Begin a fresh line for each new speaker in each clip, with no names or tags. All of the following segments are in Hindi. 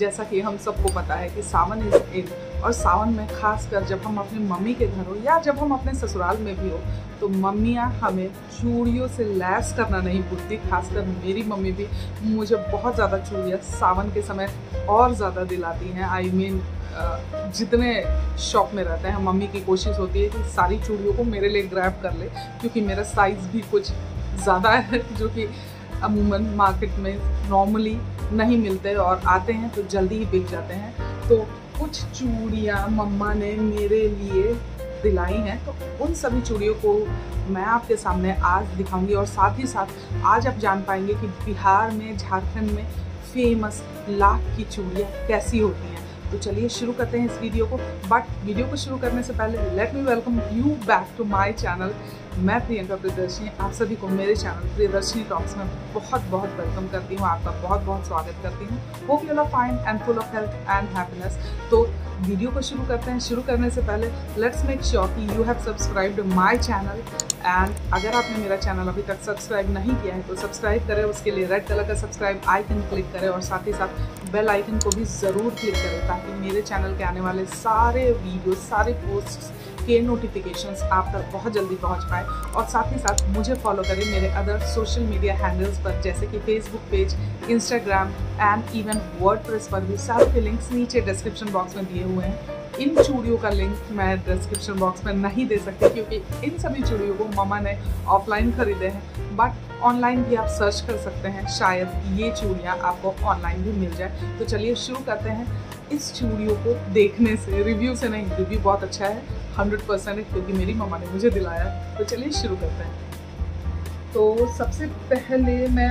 जैसा कि हम सबको पता है कि सावन इज इन, और सावन में खासकर जब हम अपनी मम्मी के घर हो या जब हम अपने ससुराल में भी हो तो मम्मियाँ हमें चूड़ियों से लैस करना नहीं भूलती। खासकर मेरी मम्मी भी मुझे बहुत ज़्यादा चूड़ियाँ सावन के समय और ज़्यादा दिलाती हैं। आई मीन जितने शॉप में रहते हैं मम्मी की कोशिश होती है कि सारी चूड़ियों को मेरे लिए ग्रैब कर ले, क्योंकि मेरा साइज़ भी कुछ ज़्यादा है जो कि अमूमन मार्केट में नॉर्मली नहीं मिलते और आते हैं तो जल्दी ही बिक जाते हैं। तो कुछ चूड़ियाँ मम्मा ने मेरे लिए दिलाई हैं, तो उन सभी चूड़ियों को मैं आपके सामने आज दिखाऊंगी और साथ ही साथ आज आप जान पाएंगे कि बिहार में, झारखंड में फेमस लाख की चूड़ियाँ कैसी होती हैं। तो चलिए शुरू करते हैं इस वीडियो को। बट वीडियो को शुरू करने से पहले let me welcome you back to my channel. मैं प्रियंका प्रियदर्शनी आप सभी को मेरे चैनल प्रियदर्शनी टॉक्स में बहुत बहुत वेलकम करती हूँ, आपका बहुत बहुत स्वागत करती हूँ। Hope you are fine and full of health and happiness. तो वीडियो को शुरू करते हैं। शुरू करने से पहले लेट्स मेक श्योर कि you have subscribed my channel, and अगर आपने मेरा चैनल अभी तक सब्सक्राइब नहीं किया है तो सब्सक्राइब करें। उसके लिए रेड कलर का सब्सक्राइब आइकन क्लिक करें और साथ ही साथ बेल आइकन को भी ज़रूर क्लिक करें ताकि मेरे चैनल के आने वाले सारे वीडियो, सारे पोस्ट्स के नोटिफिकेशंस आप तक बहुत जल्दी पहुंच पाए। और साथ ही साथ मुझे फॉलो करें मेरे अदर सोशल मीडिया हैंडल्स पर, जैसे कि Facebook page, Instagram and even WordPress पर भी। सारे के लिंक्स नीचे डिस्क्रिप्शन बॉक्स में दिए हुए हैं। इन चूड़ियों का लिंक मैं डिस्क्रिप्शन बॉक्स में नहीं दे सकती क्योंकि इन सभी चूड़ियों को मम्मा ने ऑफलाइन खरीदे हैं, बट ऑनलाइन भी आप सर्च कर सकते हैं, शायद ये चूड़ियाँ आपको ऑनलाइन भी मिल जाए। तो चलिए शुरू करते हैं इस चूड़ियों को देखने से, रिव्यू से नहीं। रिव्यू बहुत अच्छा है, 100% है क्योंकि मेरी मम्मा ने मुझे दिलाया। तो चलिए शुरू करते हैं। तो सबसे पहले मैं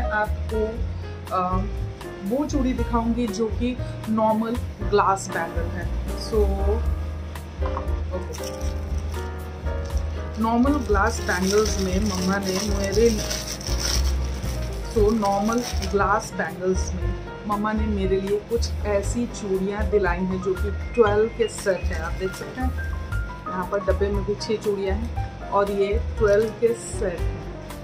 आपको वो चूड़ी दिखाऊंगी जो कि नॉर्मल ग्लास बैंगल है। सो नॉर्मल ग्लास बैंगल्स में मम्मा ने मेरे लिए कुछ ऐसी चूड़ियाँ दिलाई हैं जो कि 12 के सेट है। आप देख सकते हैं यहाँ पर डब्बे में भी 6 चूड़ियाँ हैं और ये 12 के सेट हैं।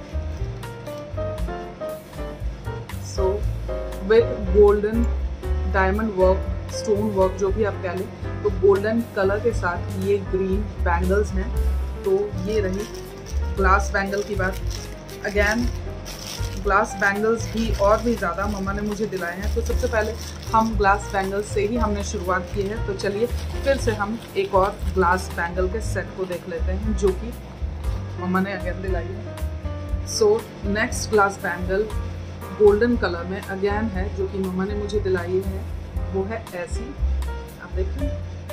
So with golden diamond work, stone work जो भी आप कह लें, तो गोल्डन कलर के साथ ये ग्रीन बैंगल्स हैं। तो ये रही ग्लास बैंगल की बात। अगेन ग्लास बैंगल्स भी और भी ज़्यादा मम्मा ने मुझे दिलाए हैं। तो सबसे पहले हम ग्लास बैंगल्स से ही हमने शुरुआत की है। तो चलिए फिर से हम एक और ग्लास बैंगल के सेट को देख लेते हैं जो कि मम्मा ने अगेन दिलाई है। So next glass bangle golden colour में अगेन है जो कि मम्मा ने मुझे दिलाई है। वो है ऐसी, आप देखिए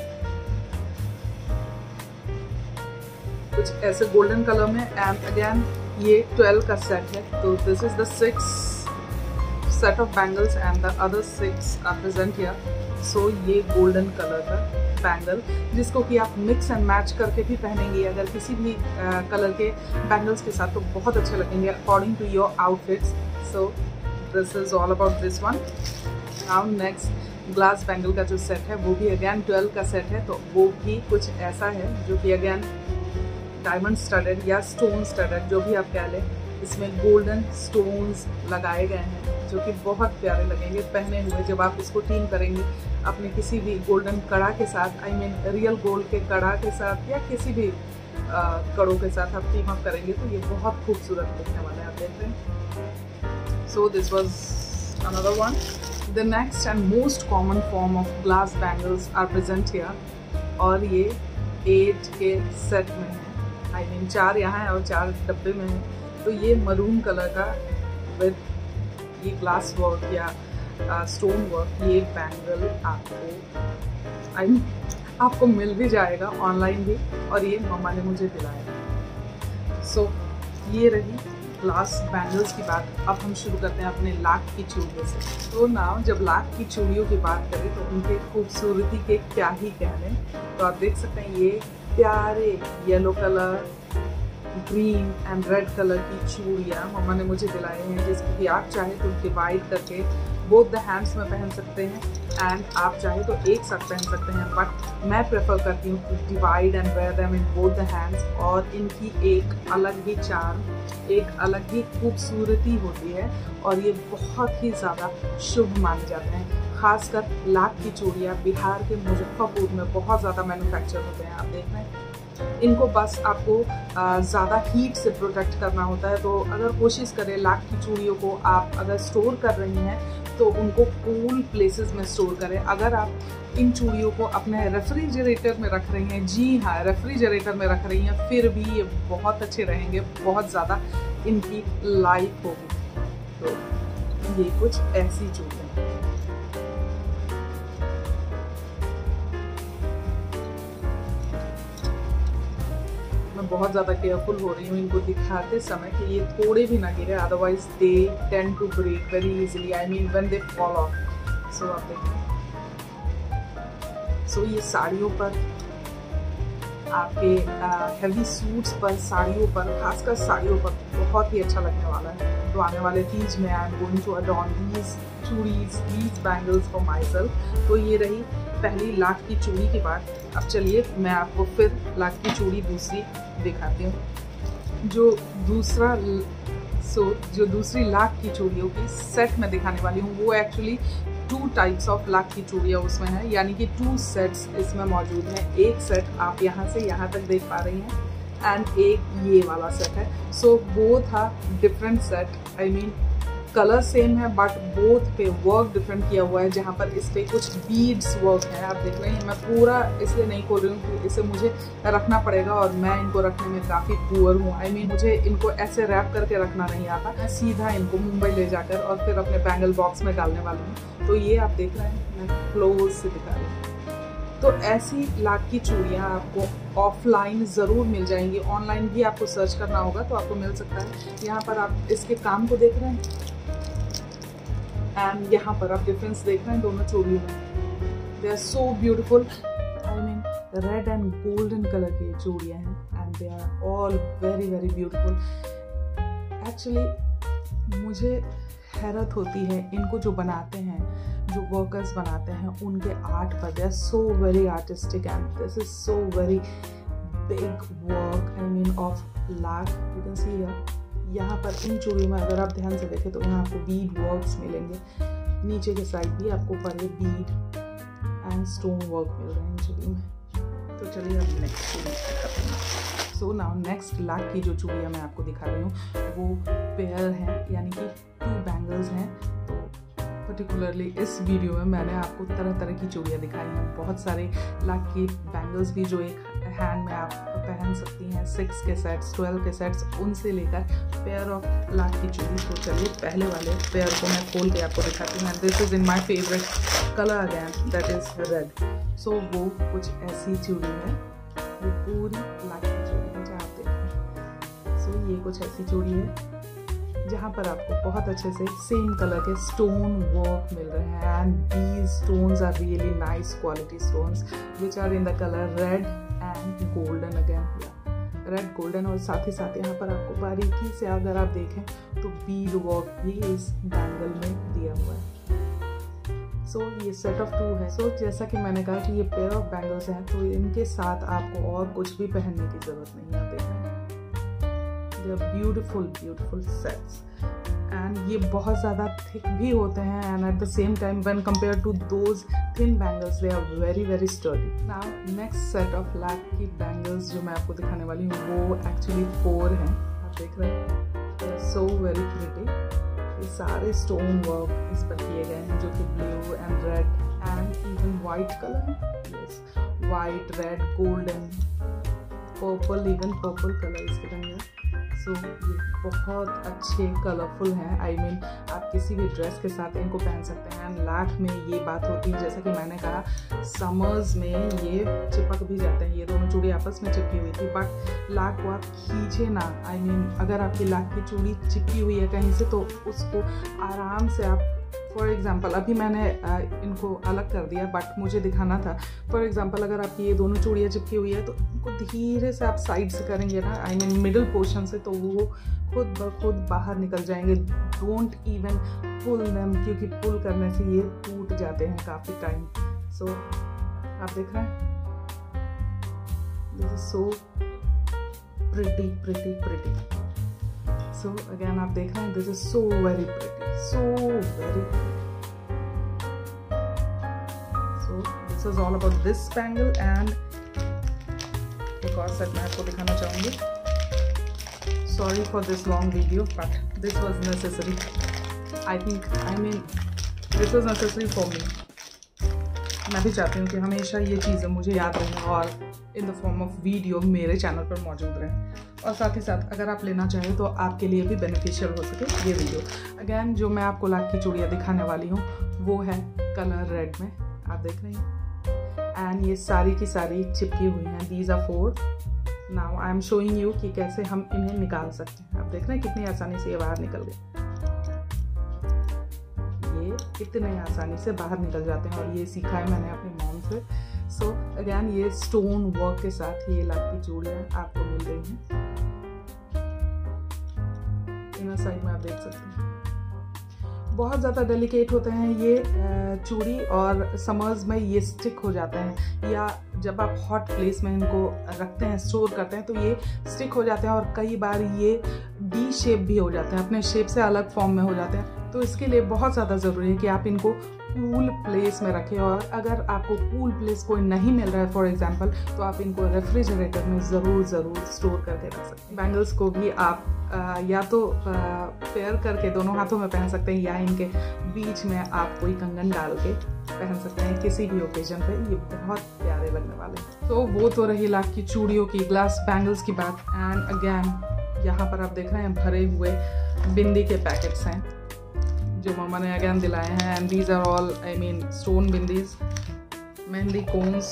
कुछ ऐसे गोल्डन कलर में, एंड अगेन ये 12 का सेट है। तो this is the 6 set of bangles and the other 6 are present here. So ये गोल्डन कलर का बैंगल जिसको कि आप मिक्स एंड मैच करके भी पहनेंगे अगर किसी भी कलर के बैंगल्स के साथ, तो बहुत अच्छे लगेंगे according to your outfits. So this is all about this one. Now next glass bangle का जो सेट है वो भी अगेन 12 का सेट है। तो वो भी कुछ ऐसा है जो कि अगेन डायमंड स्टडेड या स्टोन स्टडेड जो भी आप कह लें, इसमें गोल्डन स्टोन्स लगाए गए हैं जो कि बहुत प्यारे लगेंगे पहने हुए। जब आप इसको टीम करेंगे अपने किसी भी गोल्डन कड़ा के साथ, आई मीन रियल गोल्ड के कड़ा के साथ या किसी भी कड़ों के साथ आप टीम अप करेंगे तो ये बहुत खूबसूरत दिखने वाला है। आप देख रहे हैं। So this was another one. The next and most common form of glass bangles are present here, और ये 8 के सेट में है। I mean 4 यहाँ है और 4 डब्बे में है। तो ये मरून कलर का विद ये ग्लास वर्क या स्टोन वर्क ये बैंगल आपको मिल भी जाएगा ऑनलाइन भी, और ये मम्मा ने मुझे दिलाया। सो ये रही ग्लास बैंगल्स की बात। अब हम शुरू करते हैं अपने लाख की चूड़ियों से। तो ना जब लाख की चूड़ियों की बात करें तो उनके खूबसूरती के क्या ही कहने। तो आप देख सकते हैं ये प्यारे yellow colour, green and red colour की चूड़ियाँ मम्मा ने मुझे दिलाए हैं, जिसको कि आप चाहे तो डिवाइड करके बोथ द हैंड्स में पहन सकते हैं एंड आप चाहे तो एक साथ पहन सकते हैं, बट मैं प्रेफर करती हूँ कि divide and wear them in both the hands. और इनकी एक अलग ही चार्म, एक अलग ही खूबसूरती होती है और ये बहुत ही ज़्यादा शुभ माने जाते हैं। खासकर लाख की चूड़ियाँ बिहार के मुजफ्फरपुर में बहुत ज़्यादा मैन्युफैक्चर होते हैं। आप देख रहे हैं, इनको बस आपको ज़्यादा हीट से प्रोटेक्ट करना होता है। तो अगर कोशिश करें लाख की चूड़ियों को आप अगर स्टोर कर रही हैं तो उनको कूल प्लेसेस में स्टोर करें। अगर आप इन चूड़ियों को अपने रेफ्रिजरेटर में रख रही हैं, जी हाँ, रेफ्रिजरेटर में रख रही हैं, फिर भी ये बहुत अच्छे रहेंगे, बहुत ज़्यादा इनकी लाइफ होगी। तो ये कुछ ऐसी चूड़ियाँ हैं। मैं बहुत ज़्यादा केयरफुल हो रही हूँ इनको दिखाते समय कि ये थोड़े भी ना गिरे, otherwise they tend to break very easily, I mean when they fall off. So आप देखें, सो ये साड़ियों पर, आपके हेवी सूट्स पर, साड़ियों पर, खासकर साड़ियों पर बहुत ही अच्छा लगने वाला है। तो आने वाले तीज में I am going to adorn these चूड़ीज, these bangles for myself. तो ये रही पहली लाख की चूड़ी की बात। अब चलिए मैं आपको फिर लाख की चूड़ी दूसरी दिखाती हूँ। जो दूसरी लाख की चूड़ियों की सेट में दिखाने वाली हूँ वो एक्चुअली 2 टाइप्स ऑफ लाख की चूड़ियाँ उसमें है, यानी कि 2 सेट्स इसमें मौजूद हैं। एक सेट आप यहाँ से यहाँ तक देख पा रही हैं एंड एक ये वाला सेट है। So both are different set, I mean colour same है बट बोथ पे वर्क डिफरेंट किया हुआ है। जहाँ पर इस पे कुछ बीड्स वर्क है, आप देख रहे हैं। मैं पूरा इसलिए नहीं खोल रही हूँ कि इसे मुझे रखना पड़ेगा और मैं इनको रखने में काफ़ी पुअर हूँ। आई मीन मुझे इनको ऐसे रैप करके रखना नहीं आता, मैं सीधा इनको मुंबई ले जाकर और फिर अपने बैंगल बॉक्स में डालने वाली हूँ। तो ये आप देख रहे हैं, मैं क्लोज से दिखा रही हूँ। तो ऐसी लाख की चूड़ियाँ आपको ऑफलाइन ज़रूर मिल जाएंगी, ऑनलाइन भी आपको सर्च करना होगा तो आपको मिल सकता है। यहाँ पर आप इसके काम को देख रहे हैं एंड यहाँ पर आप डिफरेंस देख रहे हैं दोनों चूड़ियों में। They are so beautiful, I mean red and golden colour की चूड़ियाँ हैं and they are all very very beautiful. Actually मुझे हैरत होती है इनको जो बनाते हैं, जो वर्कर्स बनाते हैं, उनके आर्ट पर। They are so very artistic and this is so very big work, I mean of lac. You can see here, यहाँ पर इन चूड़ियों में अगर आप ध्यान से देखें तो यहाँ आपको बीड वर्क्स मिलेंगे, नीचे के साइड भी आपको बड़े बीड एंड स्टोन वर्क मिल रहे हैं इन चूड़ियों में। तो चलिए अब नेक्स्ट चूड़ी दिखाते हैं। सो नाउ नेक्स्ट लाख की जो चूड़ियाँ मैं आपको दिखा रही हूँ वो पेयर हैं, यानी कि 2 बैंगल्स हैं। तो पर्टिकुलरली इस वीडियो में मैंने आपको तरह तरह की चूड़ियाँ दिखाई हैं। बहुत सारे लाख की बैंगल्स भी जो एक हैंड में आप पहन सकती हैं, 6 के सेट्स, 12 के सेट्स, उनसे लेकर पेयर ऑफ लाख की चूड़ी। तो चलिए पहले वाले पेयर को मैं खोल के आपको दिखाती हूँ। This is in my favourite colour again, that is red. So वो कुछ ऐसी चूड़ी है, ये पूरी लाख की चूड़ी है जहाँ आप देखते हैं। सो ये कुछ ऐसी चूड़ी है जहाँ पर आपको बहुत अच्छे से सेम कलर के स्टोन वर्क मिल रहे हैं and these stones are really nice quality stones which are in the colour red and golden again, red golden. और साथ ही साथ यहाँ पर आपको बारीकी से अगर आप देखें तो बीड वर्क भी इस बैंगल में दिया हुआ है। सो ये सेट ऑफ 2 है। सो जैसा कि मैंने कहा कि ये पेयर ऑफ बैंगल्स हैं तो इनके साथ आपको और कुछ भी पहनने की जरूरत नहीं है। आप देख रहे हैं, they are beautiful beautiful sets and ये बहुत ज़्यादा थिक भी होते हैं and at the same time when compare to those thin bangles they are very very sturdy. Now next set of lac की बैंगल्स जो मैं आपको दिखाने वाली हूँ वो एक्चुअली 4 हैं। आप देख रहे हैं, they are so very pretty. ये सारे स्टोन वर्क इस पर किए गए हैं जो कि blue and red and even white colour है। Yes, white, red, golden, purple, even purple colour इसके रंग है। सो ये बहुत अच्छे कलरफुल हैं। आई मीन आप किसी भी ड्रेस के साथ इनको पहन सकते हैं। एंड लाख में ये बात होती है, जैसा कि मैंने कहा, समर्स में ये चिपक भी जाते हैं। ये दोनों चूड़ी आपस में चिपकी हुई थी बट लाख को आप खींचे ना। आई मीन अगर आपकी लाख की चूड़ी चिपकी हुई है कहीं से तो उसको आराम से आप, फॉर एग्ज़ाम्पल अभी मैंने इनको अलग कर दिया बट मुझे दिखाना था। फॉर एग्ज़ाम्पल अगर आपकी ये दोनों चूड़ियाँ चिपकी हुई है तो इनको धीरे से आप साइड से करेंगे ना, आई मीन मिडिल पोर्शन से, तो वो खुद ब खुद बाहर निकल जाएंगे। डोंट इवन पुल देम, क्योंकि पुल करने से ये टूट जाते हैं काफ़ी टाइम। सो आप देख रहे हैं, this is so pretty pretty pretty. So again आप देख रहे हैं, this is so very pretty, so very. This was all about this bangle. And एक और सेट मैं आपको दिखाना चाहूँगी। Sorry for this long video but this was necessary. I mean this was necessary for me. मैं भी चाहती हूँ कि हमेशा ये चीज़ें मुझे याद रहें और in the form of video मेरे चैनल पर मौजूद रहें। और साथ ही साथ अगर आप लेना चाहें तो आपके लिए भी बेनिफिशियल हो सके ये वीडियो। अगेन जो मैं आपको लाख की चूड़ियाँ दिखाने वाली हूँ वो है कलर रेड में, आप देख रहे हैं। एंड ये सारी की सारी चिपकी हुई हैं। These are 4। Now I am showing you कि कैसे हम इन्हें निकाल सकते हैं। आप देख रहे हैं कितनी आसानी से ये बाहर निकल गए। ये इतने आसानी से बाहर निकल जाते हैं और ये सीखा है मैंने अपनी मॉम से। सो अगेन ये स्टोन वर्क के साथ ये लाख की चूड़ियाँ आपको मिल रही हैं। इनर साइड में आप देख सकते हैं बहुत ज़्यादा डेलिकेट होते हैं ये चूड़ी और समर्स में ये स्टिक हो जाते हैं, या जब आप हॉट प्लेस में इनको रखते हैं, स्टोर करते हैं तो ये स्टिक हो जाते हैं और कई बार ये डी शेप भी हो जाते हैं, अपने शेप से अलग फॉर्म में हो जाते हैं। तो इसके लिए बहुत ज़्यादा ज़रूरी है कि आप इनको कूल प्लेस में रखें। और अगर आपको कूल प्लेस कोई नहीं मिल रहा है फॉर एग्जांपल, तो आप इनको रेफ्रिजरेटर में ज़रूर स्टोर करके रख सकते हैं। बैंगल्स को भी आप या तो पेयर करके दोनों हाथों में पहन सकते हैं, या इनके बीच में आप कोई कंगन डाल के पहन सकते हैं किसी भी ओकेजन पे। ये बहुत प्यारे लगने वाले हैं। तो वो तो रही लाख की चूड़ियों की, ग्लास बैंगल्स की बात। एंड अगेन यहाँ पर आप देख रहे हैं भरे हुए बिंदी के पैकेट्स हैं जो मम्मा ने अगेन दिलाए हैं। And these are all I mean stone बिंदीज, mehndi cones,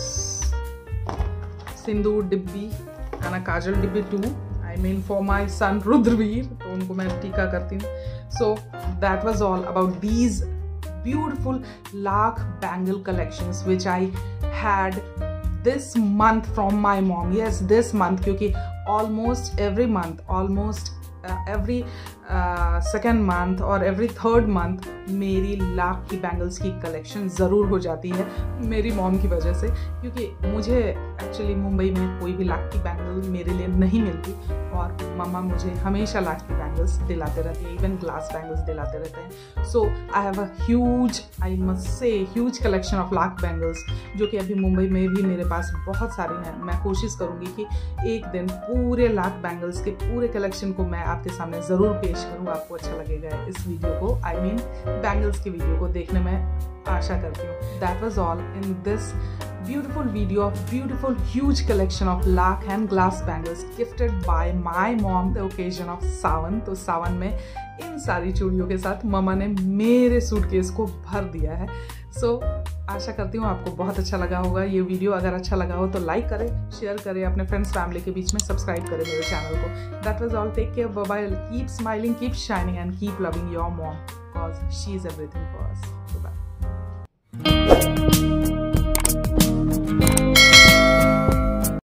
sindoor dibbi and kajal dibbi too. I mean for my son Rudraveer, तो उनको मैं टीका करती हूँ। So that was all about these beautiful lakh bangle collections which I had this month from my mom. Yes, this month, क्योंकि almost every month, almost every second month और every third month मेरी लाख की बैंगल्स की कलेक्शन ज़रूर हो जाती है मेरी मॉम की वजह से, क्योंकि मुझे एक्चुअली मुंबई में कोई भी लाख की बैंगल मेरे लिए नहीं मिलती और मम्मा मुझे हमेशा लाख की बैंगल्स दिलाते रहती है, इवन ग्लास बैंगल्स दिलाते रहते हैं। So I have a huge, I must say huge collection of lac bangles जो कि अभी मुंबई में भी मेरे पास बहुत सारी हैं। मैं कोशिश करूँगी कि एक दिन पूरे लाख बैंगल्स के पूरे कलेक्शन को मैं आपके सामने ज़रूर पेश करूँ। आपको अच्छा लगेगा इस वीडियो को, आई मीन बैंगल्स की वीडियो को देखने में आशा करती हूँ। That was all in this beautiful video of beautiful huge collection of lakh and glass bangles gifted by my mom the occasion of Sawan. तो सावन में इन सारी चूड़ियों के साथ मम्मा ने मेरे सूटकेस को भर दिया है। सो आशा करती हूँ आपको बहुत अच्छा लगा होगा ये वीडियो। अगर अच्छा लगा हो तो लाइक करें, शेयर करें, अपने फ्रेंड्स फैमिली के बीच में सब्सक्राइब करें मेरे चैनल को। That was all, take care, bye bye, keep smiling, keep shining and keep loving your mom because she is everything for us. Bye.